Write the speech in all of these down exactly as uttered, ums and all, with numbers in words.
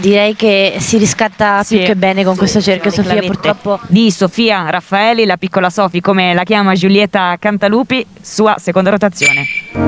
direi che si riscatta Sì. più che bene con questo cerchio, Sofia. Clavette Purtroppo di Sofia Raffaeli, la piccola Sofi, come la chiama Giulietta Cantalupi, sua seconda rotazione.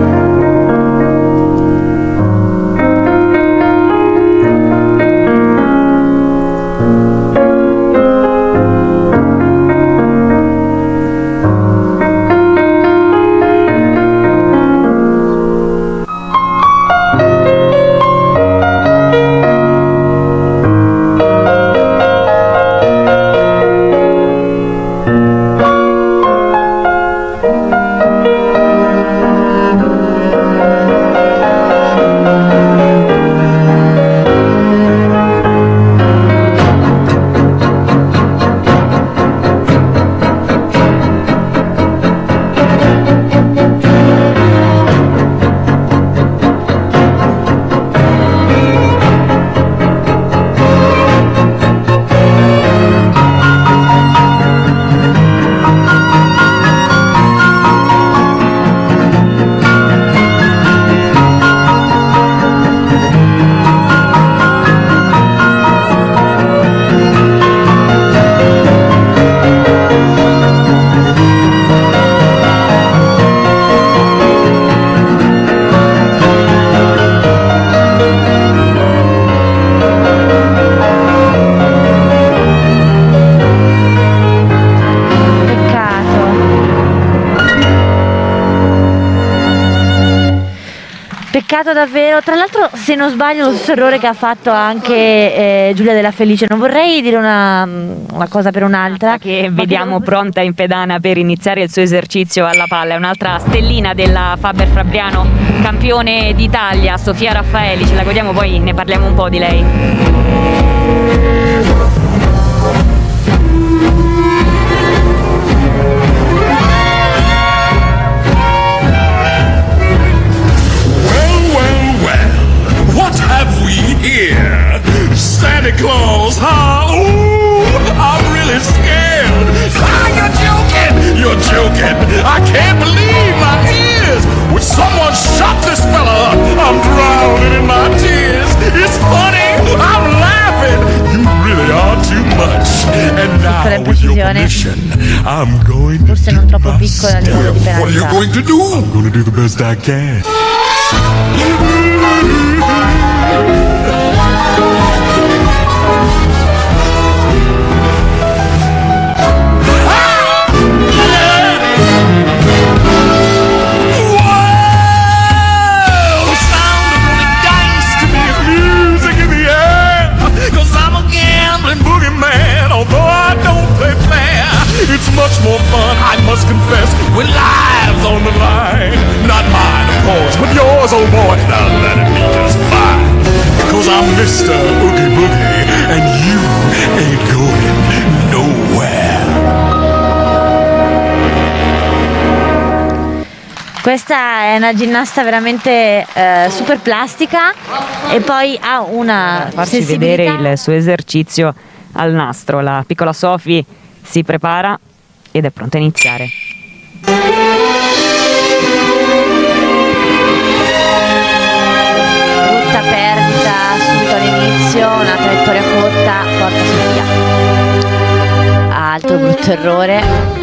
Peccato davvero. Tra l'altro, se non sbaglio, lo stesso errore che ha fatto anche eh, Giulia Della Felice. Non vorrei dire una, una cosa per un'altra, che vediamo pronta in pedana per iniziare il suo esercizio alla palla. È un'altra stellina della Faber Fabriano, campione d'Italia, Sofia Raffaeli. Ce la godiamo, poi ne parliamo un po' di lei. Here, Santa Claus, huh? Ooh, I'm really scared. Ah, you're joking, you're joking. I can't believe my ears. Would someone shut this fella up? I'm drowning in my tears. It's funny, I'm laughing. You really are too much. And now, with your permission, I'm going to forse non troppo piccola a livello di What are you penalità. going to do? I'm going to do the best I can. It's much more fun, I must confess, when lives on the line. Not mine, of course, but yours, oh boy. Now let it be just fine. Because I'm Mister Oogie Boogie, and you ain't going nowhere. Questa è una ginnasta veramente eh, super plastica e poi ha una Farci sensibilità. vedere il suo esercizio al nastro. La piccola Sofi si prepara ed è pronta a iniziare. Brutta perdita subito all'inizio, una traiettoria corta, forza Sofia. Altro brutto errore.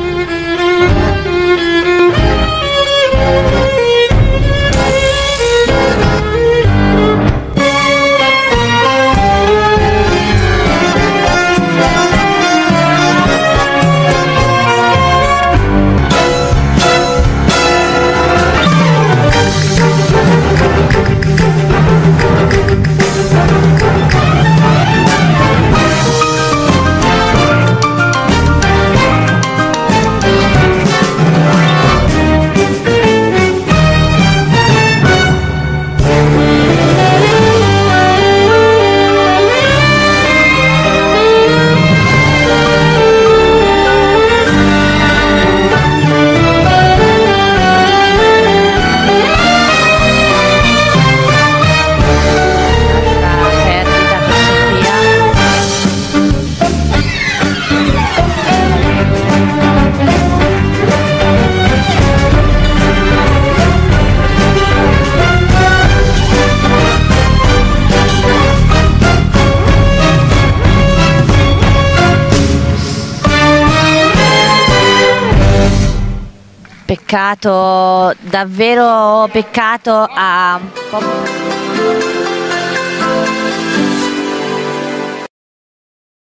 peccato, davvero peccato a un po'.